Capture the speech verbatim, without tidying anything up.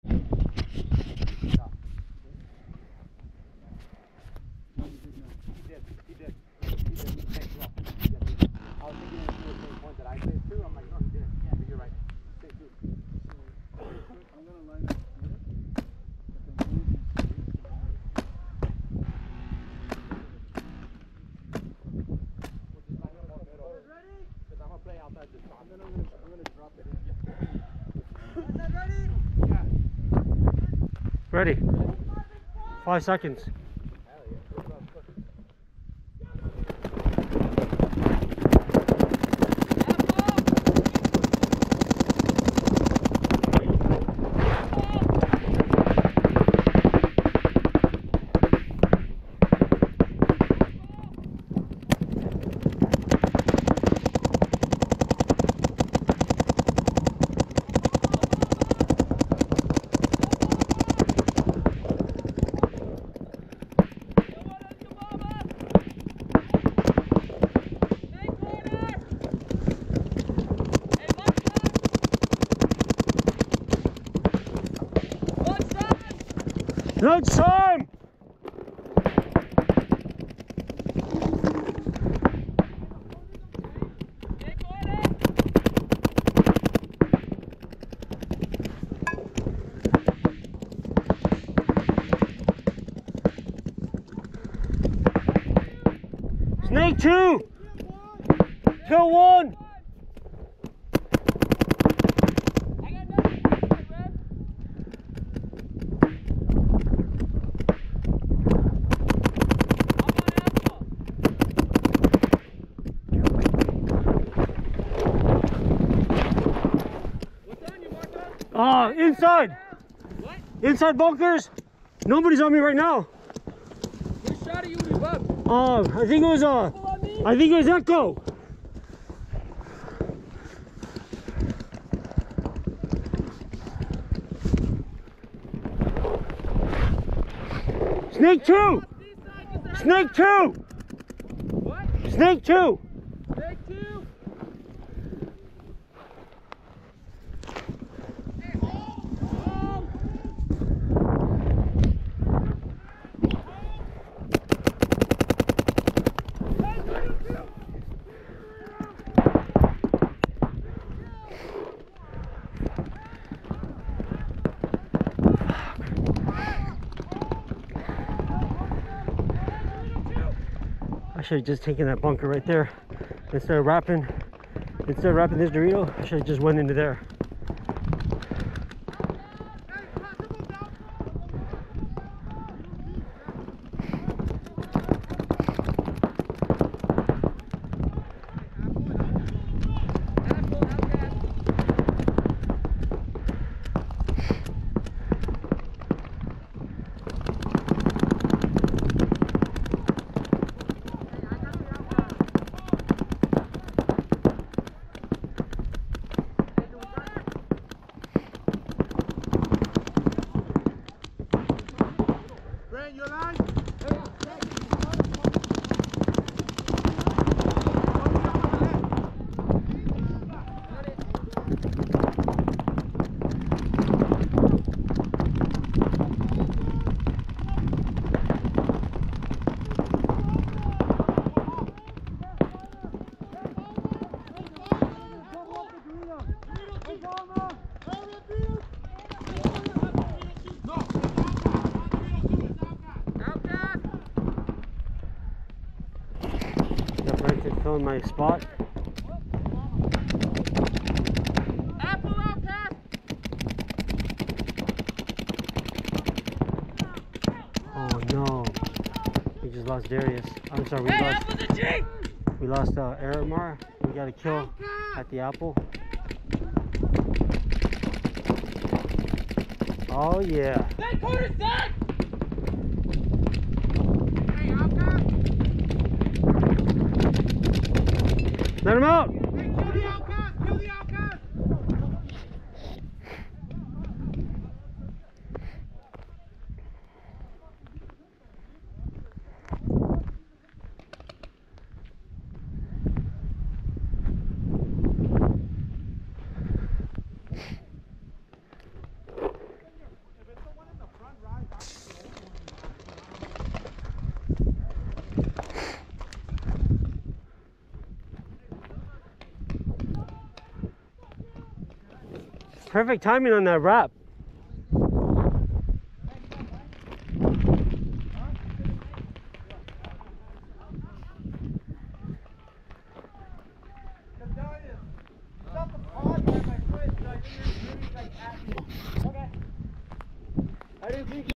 Ready. Five seconds. Good time! Snake two! Kill one! Ah, uh, inside! What? Inside bunkers! Nobody's on me right now. Who shot at you with a bug? Uh, I think it was, uh, I think it was Echo. Snake two! Snake two! What? Snake two! Snake two? I should have just taken that bunker right there. Instead of wrapping, instead of wrapping this Dorito, I should have just went into there. Got Brenton filling my spot. Apple outcast! Oh no. We just lost Darius. I'm sorry, we Hey, lost apple's a G! we lost uh Aramar. We got a kill at the apple. Oh yeah. That quarter's dead! Let him out! Hey, kill the outcast! Kill the outcast! Perfect timing on that wrap.